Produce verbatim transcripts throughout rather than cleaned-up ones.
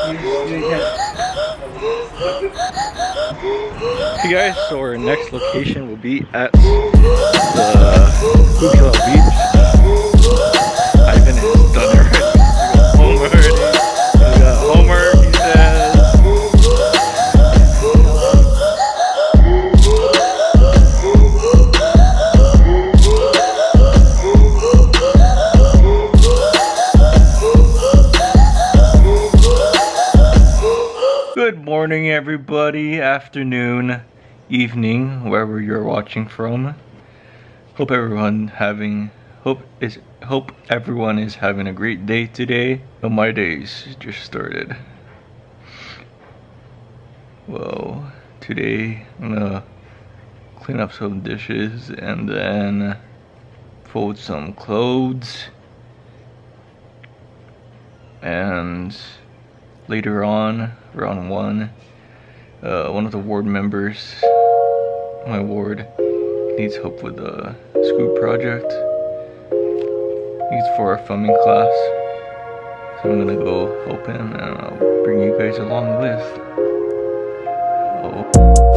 Hey guys, so our next location will be at the Hukila Beach. Ivan has done it already. Home already. We got homework, he says. Good morning everybody, afternoon, evening, wherever you're watching from. Hope everyone having hope is hope everyone is having a great day today. Oh, my days just started. Well, today I'm gonna clean up some dishes and then fold some clothes, and later on, around one, uh, one of the ward members, my ward, needs help with a school project. It's for our filming class, so I'm gonna go help him, and I'll bring you guys along with. Oh.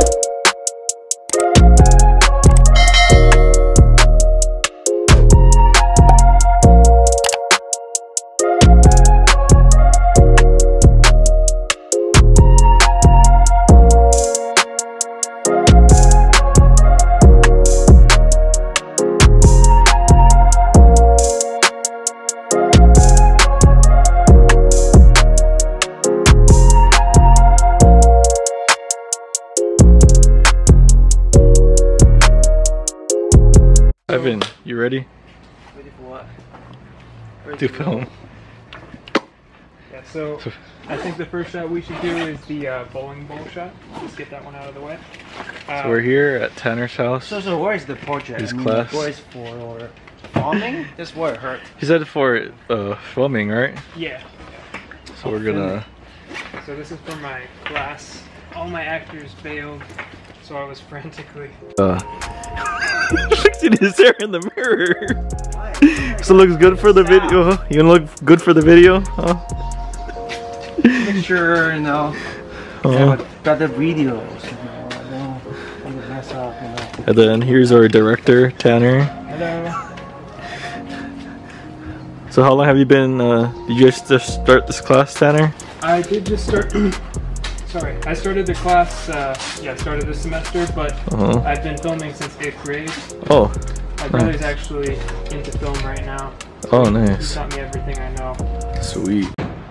Ivan, you ready? Ready for what? Ready to to film. Yeah, so I think the first shot we should do is the uh, bowling ball shot. Just get that one out of the way. Uh, So we're here at Tanner's house. So, so where is the project? His I mean, class. What is for or farming? That's what I heard. He said for uh, filming, right? Yeah. So we're gonna. So this is for my class. All my actors bailed, so I was frantically. Uh, fixing his hair in the mirror. So it looks good for the video. Huh? You gonna look good for the video? Huh? Make sure, you know, Uh-huh. have a better videos. You know, I don't want to mess up, you know. And then here's our director, Tanner. Hello. So how long have you been? Uh, did you just just start this class, Tanner? I did just start. Sorry, I started the class. Uh, yeah, started this semester, but Uh-huh. I've been filming since eighth grade. Oh. My brother's Nice. actually into film right now. Oh, He nice. taught me everything I know. Sweet.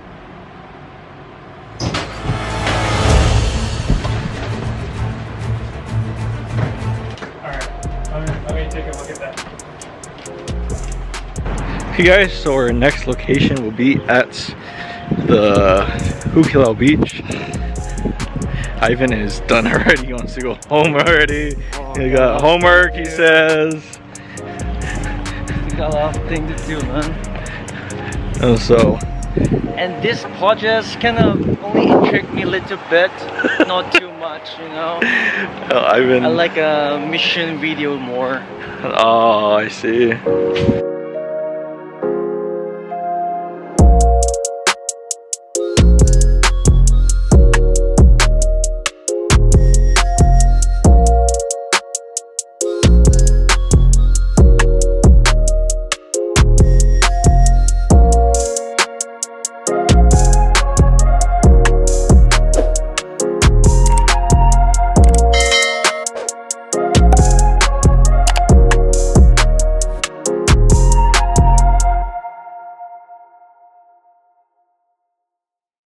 Alright, let me, let me take a look at that. Hey guys, so our next location will be at the Hukila Beach. Ivan is done already. He wants to go home already. Oh, He got homework, he says. We got a lot of things to do, man. And so, And this project kind of only intrigued me a little bit, not too much, you know. uh, Ivan. I like a mission video more. Oh, I see.